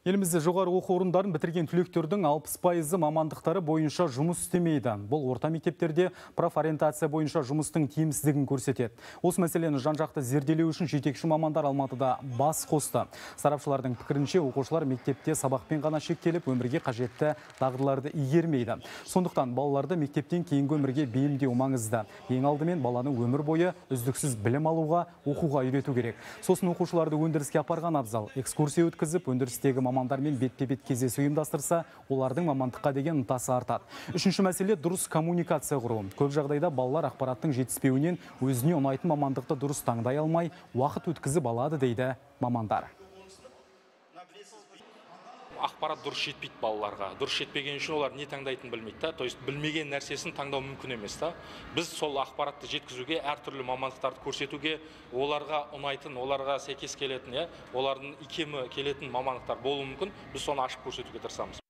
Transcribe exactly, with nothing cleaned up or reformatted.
Елімізде жоғары оқу орындарын бітірген түлектердің алпыс пайызы мамандықтары бойынша жұмыс істемейді. Бұл орта мектептерде профориентация бойынша жұмыстың тиімсіздігін көрсетеді. Осы мәселені жан-жақты зерделеу үшін жетекші мамандар Алматыда бас қосты. Сарапшылардың пікірінше, оқушылар мектепте сабақпен ғана шектеліп, өмірге қажетті дағдыларды игермейді. Сондықтан балаларды мектептен кейінгі өмірге бейімдеу маңызды. Ең алдымен баланы өмір бойы үздіксіз білім алуға, оқуға үйрету керек. Сосын оқушыларды өндіріске апарған абзал. Экскурсия өткізіп, өндірістегі мамандармен бетпе-бет кездесу ұйымдастырса, олардың мамандыққа деген ынтасы артады. Үшінші мәселе дұрыс коммуникация құру. Көп жағдайда балалар ақпараттың жетіспеуінен өзіне ұнайтын мамандықты дұрыс таңдай алмай, уақыт өткізіп алады дейді мамандар. Ақпарат дұрыс жетпейді балаларға. Дұрыс жетпеген үшін олар не таңдайтын білмейді да. То есть білмеген нәрсесін таңдау мүмкін емес та. Біз сол ақпаратты жеткізуге, әртүрлі мамандықтарды көрсетуге, оларға ұнайтын, оларға сәйкес келетін, олардың икемі келетін мамандықтар болуы мүмкін. Біз соны ашып көрсетуге тырысамыз.